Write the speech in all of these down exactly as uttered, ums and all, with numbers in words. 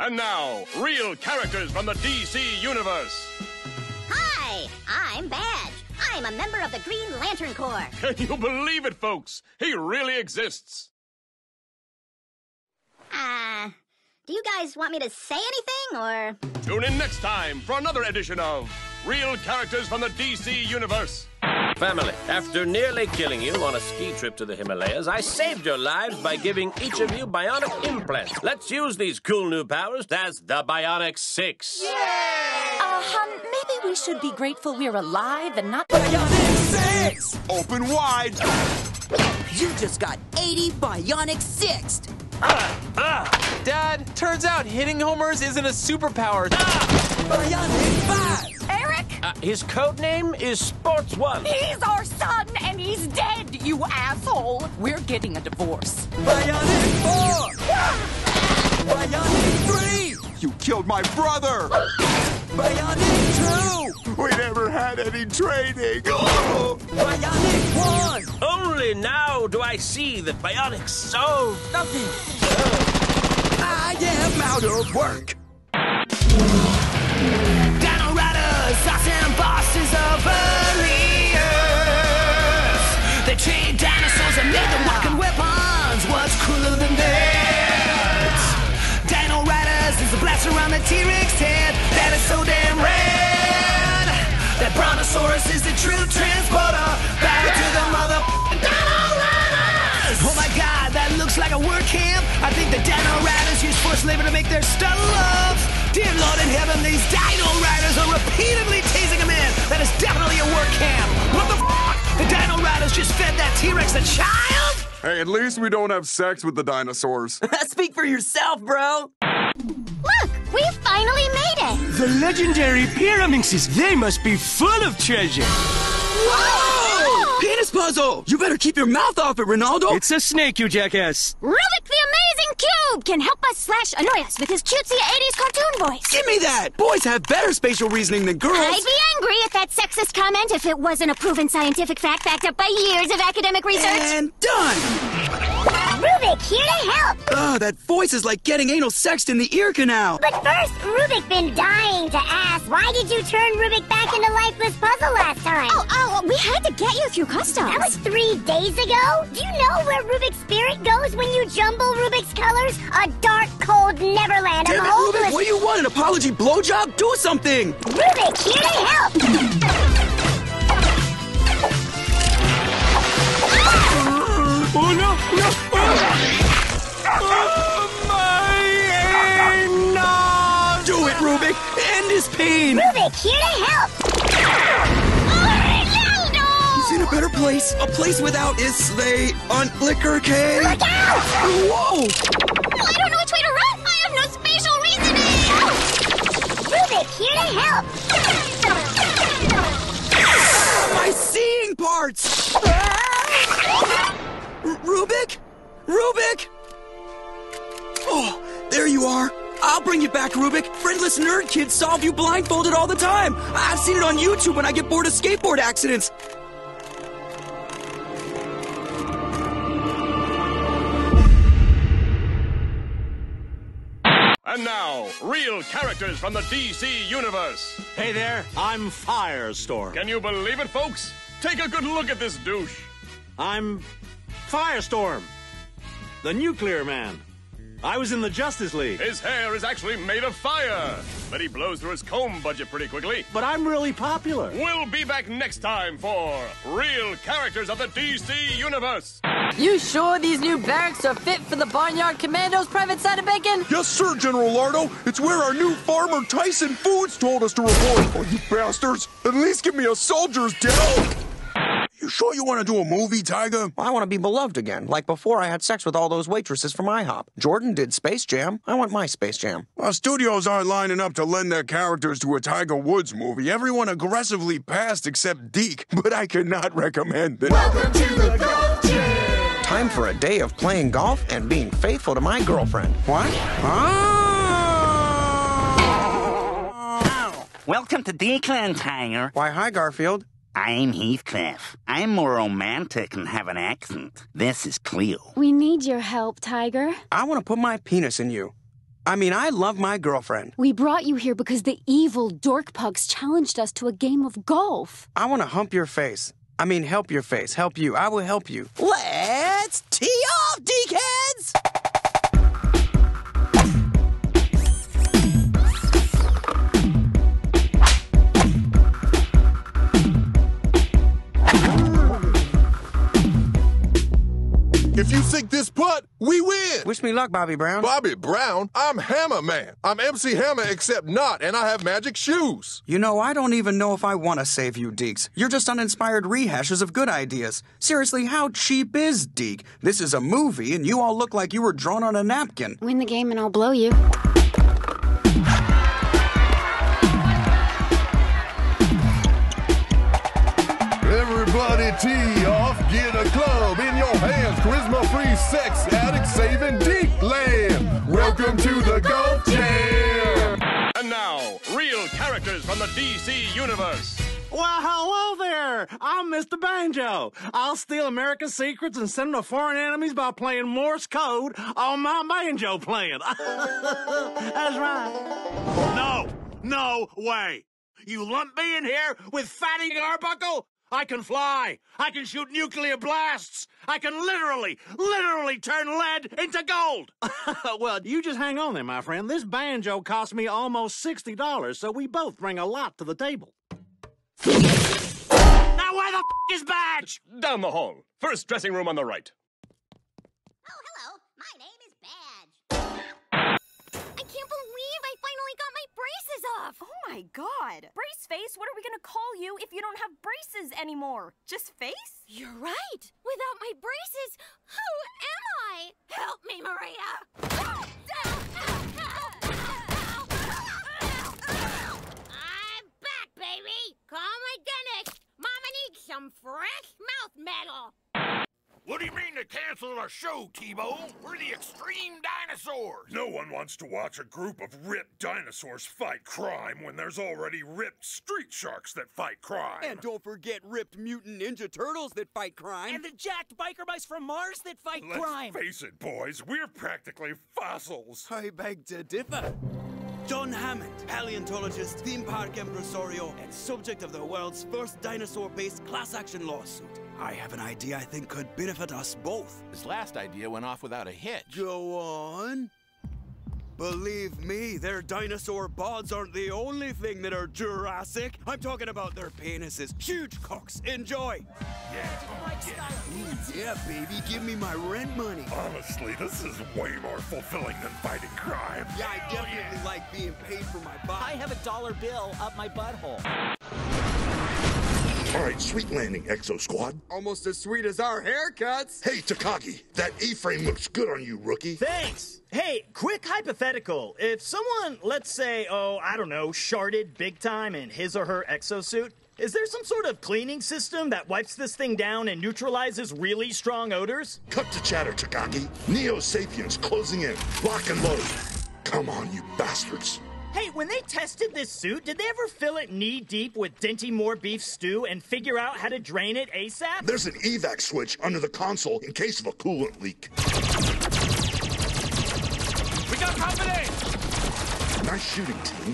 And now, real characters from the D C Universe. Hi, I'm Badge. I'm a member of the Green Lantern Corps. Can you believe it, folks? He really exists. Uh, do you guys want me to say anything, or...? Tune in next time for another edition of Real Characters from the D C Universe. Family, after nearly killing you on a ski trip to the Himalayas, I saved your lives by giving each of you bionic implants. Let's use these cool new powers as the Bionic Six. Yay! Uh, hun, maybe we should be grateful we're alive and not Bionic Six! Open wide! You just got eighty Bionic Sixed! Ah, ah. Dad, turns out hitting homers isn't a superpower. Ah. Bionic Five! Eric? Uh, his code name is Sports One. He's our son, and he's dead, you asshole. We're getting a divorce. Bionic Four! Bionic Three! You killed my brother! Bionic Two! We never had any training! Oh. Bionic One! Only now do I see that Bionics solve nothing. I am out of work! Dino Riders, awesome bosses of early Earth. They trained dinosaurs and made them walking weapons. What's cooler than that? Dino Riders is a blast around the T-Rex head that is so damn rad. That Brontosaurus is the true transporter back to the mother Dino Riders. Oh my God, that looks like a work camp. I think the Dino Riders use forced labor to make their stuff. Dear Lord in heaven, these Dino Riders are repeatedly tasing a man. That is definitely a work camp. What the f***? The Dino Riders just fed that T-Rex a child? Hey, at least we don't have sex with the dinosaurs. Speak for yourself, bro. Look, we finally made it. The legendary Pyraminxes, they must be full of treasure. Whoa! Penis puzzle! You better keep your mouth off it, Ronaldo. It's a snake, you jackass. Rubik the Amazing Cube can help us slash annoy us with his cutesy eighties cartoon voice. Give me that! Boys have better spatial reasoning than girls. I'd be angry at that sexist comment if it wasn't a proven scientific fact backed up by years of academic research. And done! Rubik, here to help. Oh, that voice is like getting anal sexed in the ear canal. But first, Rubik been dying to ask, why did you turn Rubik back into lifeless puzzle last time? Oh, oh, we had to get you through customs. That was three days ago? Do you know where Rubik's spirit goes when you jumble Rubik's colors? A dark, cold Neverland. Damn it, Rubik, what do you want? An apology blowjob? Do something! Rubik, here to help. Oh, no, no. Oh, my anus. Do it, Rubik. End his pain. Rubik, here to help. Ronaldo! He's in a better place. A place without Islay on liquor cake. Look out! Whoa! I don't know which way to run. I have no spatial reasoning. Rubik, here to help. My seeing parts. R Rubik? Rubik? Oh, there you are. I'll bring you back, Rubik. Friendless nerd kids solve you blindfolded all the time. I've seen it on YouTube when I get bored of skateboard accidents. And now, real characters from the D C Universe. Hey there, I'm Firestorm. Can you believe it, folks? Take a good look at this douche. I'm Firestorm, the Nuclear Man. I was in the Justice League. His hair is actually made of fire, but he blows through his comb budget pretty quickly. But I'm really popular. We'll be back next time for Real Characters of the D C Universe. You sure these new barracks are fit for the Barnyard Commandos, Private Side Bacon? Yes, sir, General Lardo. It's where our new farmer Tyson Foods told us to report. Oh, you bastards. At least give me a soldier's death. You sure you want to do a movie, Tiger? I want to be beloved again, like before I had sex with all those waitresses from IHOP. Jordan did Space Jam. I want my Space Jam. Our studios aren't lining up to lend their characters to a Tiger Woods movie. Everyone aggressively passed except Deke, but I cannot recommend it. Welcome to the Golf Gym. Time for a day of playing golf and being faithful to my girlfriend. What? Oh! Welcome to Declan, Tiger. Why, hi, Garfield. I'm Heathcliff. I'm more romantic and have an accent. This is Cleo. We need your help, Tiger. I want to put my penis in you. I mean, I love my girlfriend. We brought you here because the evil dork pugs challenged us to a game of golf. I want to hump your face. I mean, help your face. Help you. I will help you. Let's tee off, deekheads! If you sink this putt, we win. Wish me luck, Bobby Brown. Bobby Brown? I'm Hammer Man. I'm M C Hammer except not, and I have magic shoes. You know, I don't even know if I want to save you, Deeks. You're just uninspired rehashes of good ideas. Seriously, how cheap is Deke? This is a movie, and you all look like you were drawn on a napkin. Win the game and I'll blow you. Everybody tee off, get a club in your hands. Charisma-free sex addict saving Deke Land. Welcome to the Golf Jam. And now, real characters from the D C universe. Well, hello there. I'm Mister Banjo. I'll steal America's secrets and send them to foreign enemies by playing Morse code on my banjo playing. That's right. No, no way. You lump me in here with Fatty Arbuckle? I can fly. I can shoot nuclear blasts. I can literally, literally turn lead into gold. Well, you just hang on there, my friend. This banjo cost me almost sixty dollars, so we both bring a lot to the table. Now where the f*** is Badge? Down the hall. First dressing room on the right. Oh, hello. My name is Badge. I can't believe I finally got my braces off. Oh my god. Brace face, what are we gonna call you if you don't have braces anymore? Just Face? You're right. Without my braces, who am I? Help me, Maria. I'm back, baby. Call my dentist. Mama needs some fresh mouth metal. What do you mean to cancel our show, T-Bone? We're the Extreme Dinosaurs. No one wants to watch a group of ripped dinosaurs fight crime when there's already ripped street sharks that fight crime. And don't forget ripped mutant ninja turtles that fight crime. And the jacked biker mice from Mars that fight Let's crime. face it, boys, we're practically fossils. I beg to differ. John Hammond, paleontologist, theme park impresario, and subject of the world's first dinosaur-based class-action lawsuit. I have an idea I think could benefit us both. This last idea went off without a hitch. Go on. Believe me, their dinosaur bods aren't the only thing that are Jurassic. I'm talking about their penises. Huge cocks. Enjoy. Yeah, oh, yeah. Ooh, yeah, baby. Give me my rent money. Honestly, this is way more fulfilling than fighting crime. Yeah, I definitely oh, yeah. like being paid for my body. I have a dollar bill up my butthole. All right, sweet landing, Exo Squad. Almost as sweet as our haircuts. Hey, Takagi, that E-frame looks good on you, rookie. Thanks. Hey, quick hypothetical. If someone, let's say, oh, I don't know, sharded big time in his or her exosuit, is there some sort of cleaning system that wipes this thing down and neutralizes really strong odors? Cut to chatter, Takagi. Neo-Sapiens closing in. Lock and load. Come on, you bastards. Hey, when they tested this suit, did they ever fill it knee-deep with Dinty Moore beef stew and figure out how to drain it ASAP? There's an evac switch under the console in case of a coolant leak. We got company! Nice shooting, team.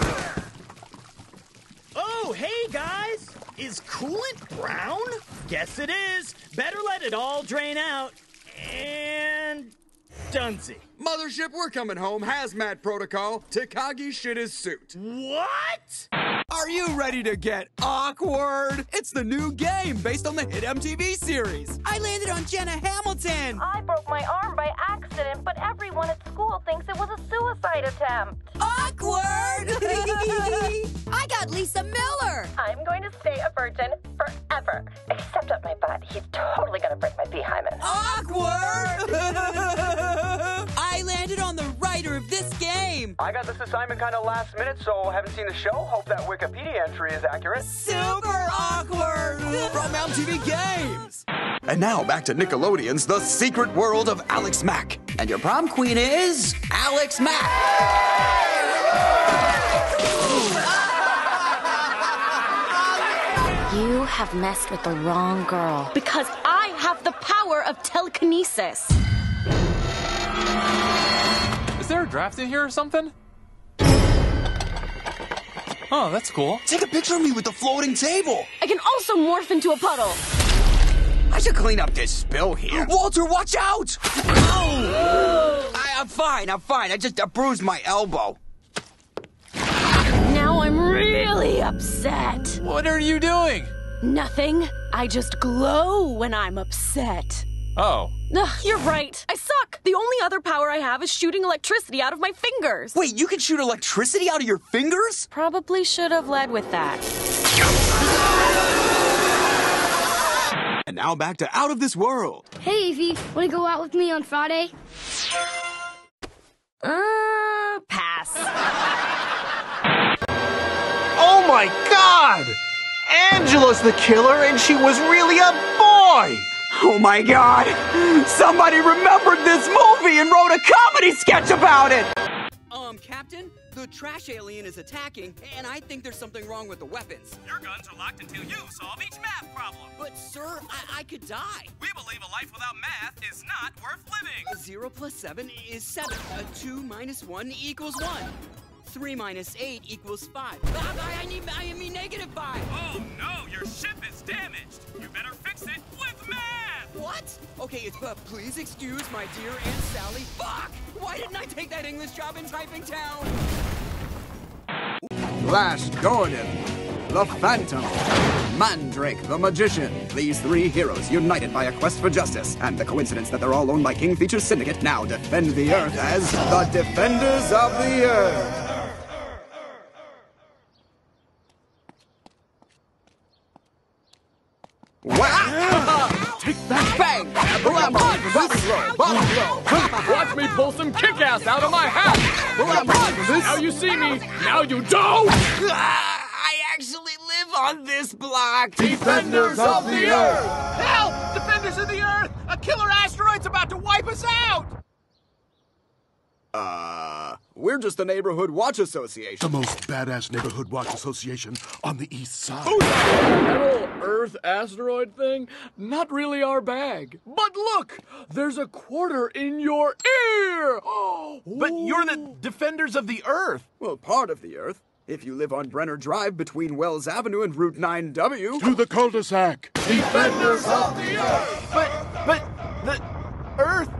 Oh, hey, guys! Is coolant brown? Guess it is. Better let it all drain out. And... Dunsey. Mothership, we're coming home. Hazmat protocol. Takagi shit his suit. What? Are you ready to get awkward? It's the new game based on the hit M T V series. I landed on Jenna Hamilton. I broke my arm by accident, but everyone at school thinks it was a suicide attempt. Awkward! I got Lisa Miller. I'm going to stay a virgin forever. Except up my butt. He's totally going to break my behymen. Awkward! I landed on the writer of this game. I got this assignment kind of last minute, so haven't seen the show. Hope that Wikipedia entry is accurate. Super awkward! From M T V Games. And now back to Nickelodeon's The Secret World of Alex Mack. And your prom queen is Alex Mack. You have messed with the wrong girl. Because I have the power of telekinesis. Is there a draft in here or something? Oh, that's cool. Take a picture of me with the floating table. I can also morph into a puddle. I should clean up this spill here. Walter, watch out! Oh! I, I'm fine, I'm fine. I just uh, bruised my elbow. Now I'm really upset. What are you doing? Nothing. I just glow when I'm upset. Oh. Ugh, you're right. I suck. The only other power I have is shooting electricity out of my fingers. Wait, you can shoot electricity out of your fingers? Probably should have led with that. And now back to Out of This World. Hey, Evie, wanna go out with me on Friday? Uh, pass. Oh my God! Angela's the killer, and she was really a boy! Oh my God! Somebody remembered this movie and wrote a comedy sketch about it! Um, Captain, the trash alien is attacking, and I think there's something wrong with the weapons. Your guns are locked until you solve each math problem. But, sir, I, I could die. We believe a life without math is not worth living. Zero plus seven is seven. Uh, two minus one equals one. Three minus eight equals five. I, I, need, I mean negative five. Oh, no, your ship is damaged. You better fix it with math. What? Okay, it's, uh, please excuse my dear Aunt Sally. Fuck! Why didn't I take that English job in Typing Town? Flash Gordon, the Phantom, Mandrake the Magician. These three heroes united by a quest for justice, and the coincidence that they're all owned by King Features Syndicate now defend the Earth as the Defenders of the Earth. Wow! Take that! Bang! Blam! Bottom blow! Bottom blow! Watch me pull some kick-ass out of my hat! Now you see me, now you don't! I actually live on this block! Defenders of the Earth! Help! Defenders of the Earth! A killer asteroid's about to wipe us out! Uh, we're just the Neighborhood Watch Association. The most badass neighborhood watch association on the east side. That old Earth asteroid thing, not really our bag. But look, there's a quarter in your ear! But you're the Defenders of the Earth. Well, part of the Earth. If you live on Brenner Drive between Wells Avenue and Route nine W. To the cul-de-sac. Defenders of the Earth! But, but, the Earth